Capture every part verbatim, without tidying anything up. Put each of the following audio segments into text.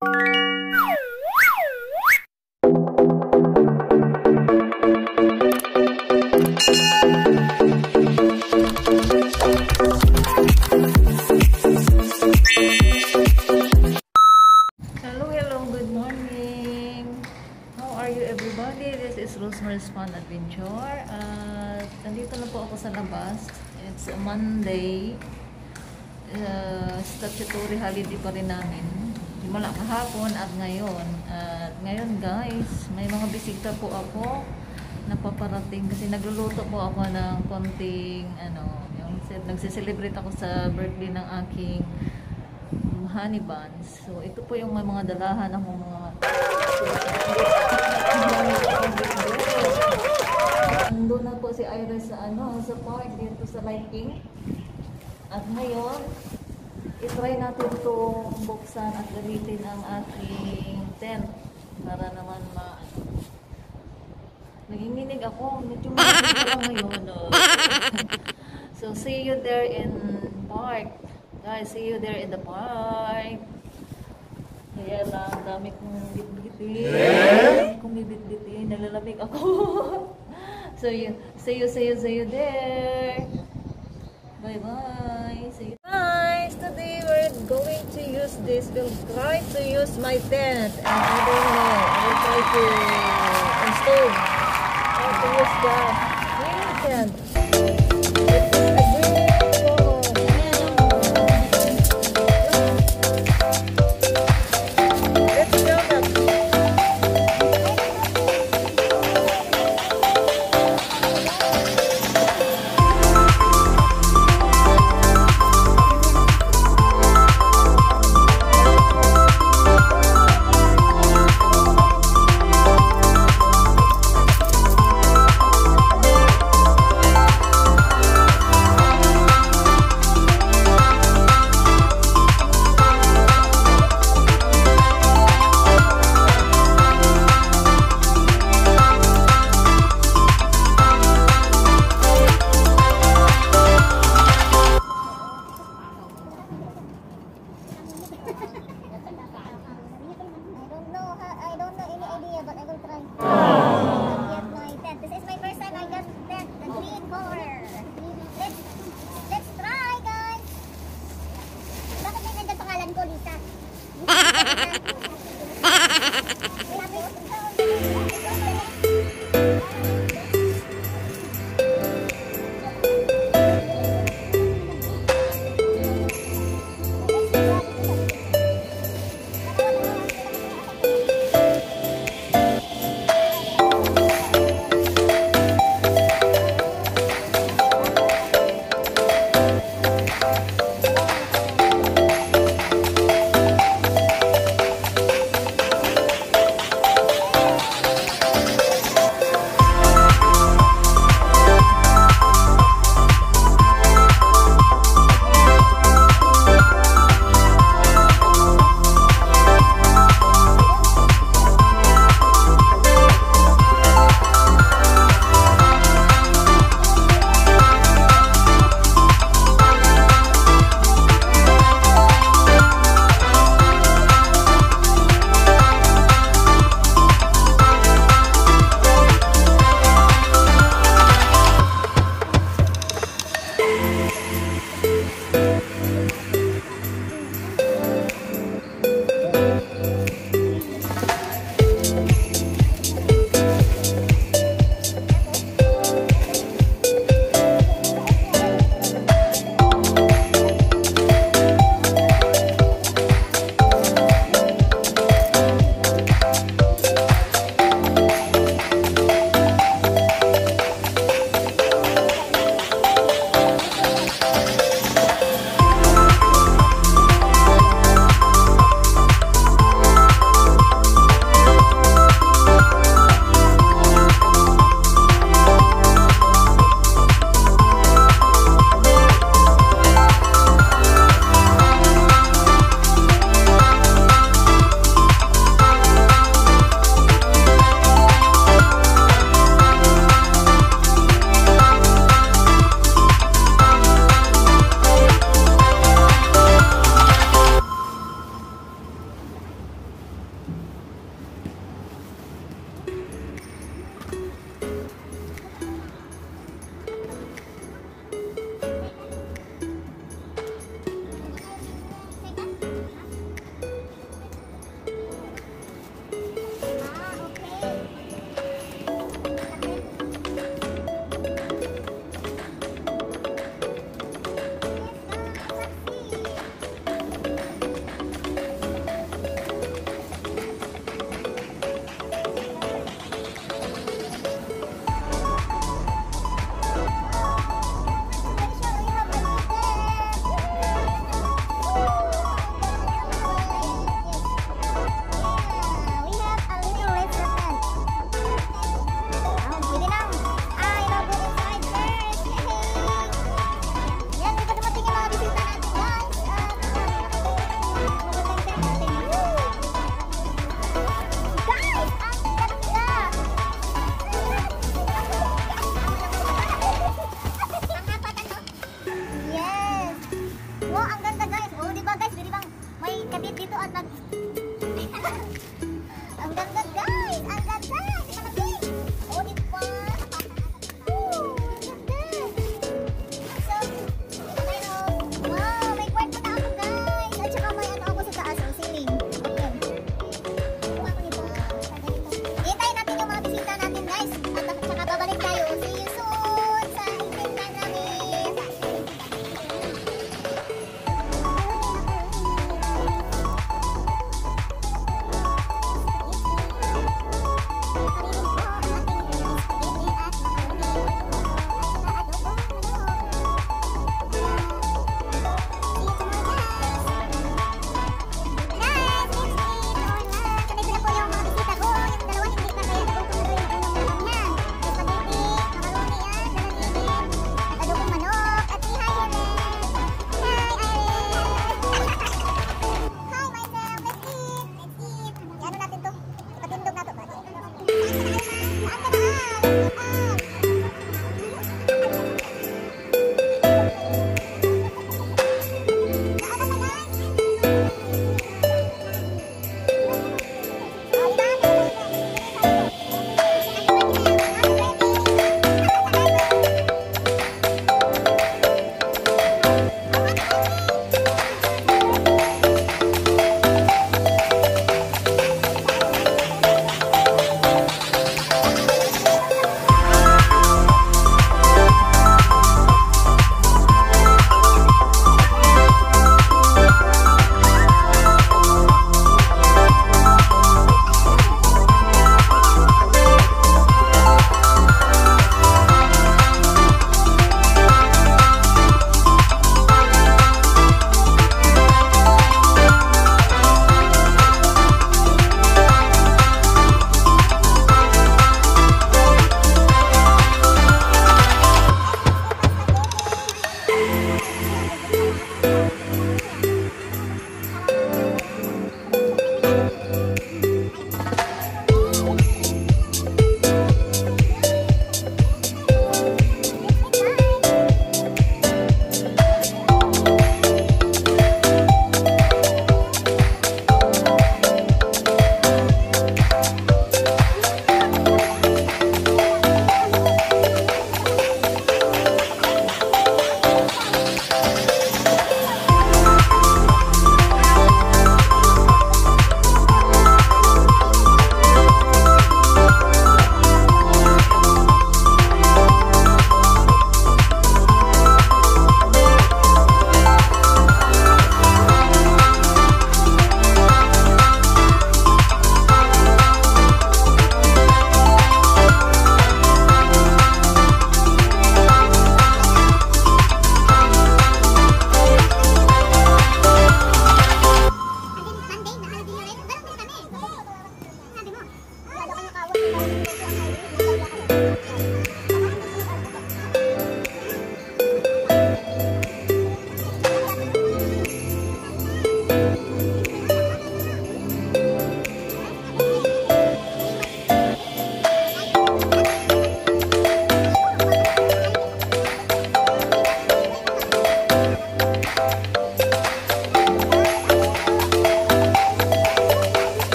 Rosemary's Fun Adventure. Uh, nandito na po ako sa labas. It's a Monday. Uh, statutory holiday pa rin namin. Mula kahapon at ngayon. At uh, ngayon guys, may mga bisita po ako napaparating kasi nagluluto po ako ng konting ano, yung nagse-celebrate ako sa birthday ng aking honey buns. So ito po yung may mga dalahan akong mga Nandun na po si Iris sa ano, sa park dito sa lighting. At ngayon, itry natin itong buksan at gamitin ang ating tent para naman ma nanginginig ako, medyo malamig ko lang ngayon. No? So see you there in park. Guys, see you there in the park. Kaya lang, dami kong bitbitin. Dami kong bitbitin. Nalalamig ako. So, you, see you, see you, see you there. Bye-bye. See you. Guys, today we're going to use this. We'll try to use my tent. And I don't know. We'll try to install. How to use the cleaning tent.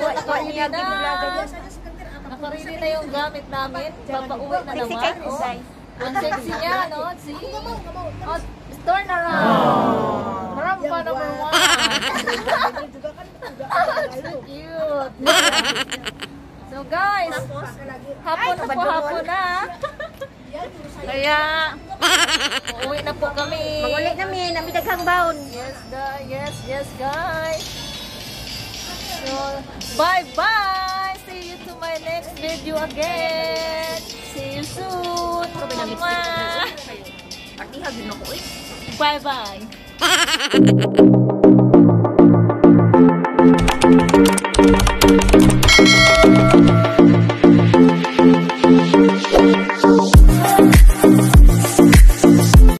naka-ready na. Naka-ready na yung gamit namin. Papauwi na naman. Oh. Ang sexy niya, no? See? Oh, turn around. Marami pa number one. So cute. So guys, hapon na po, hapon na. Kaya, uuwi na po kami. Mag-ulit namin, namin daghang baon. Yes, guys. Yes, yes, guys. So, bye-bye. See you to my next video again. See you soon. Mama. Partihag din ako eh. Bye-bye.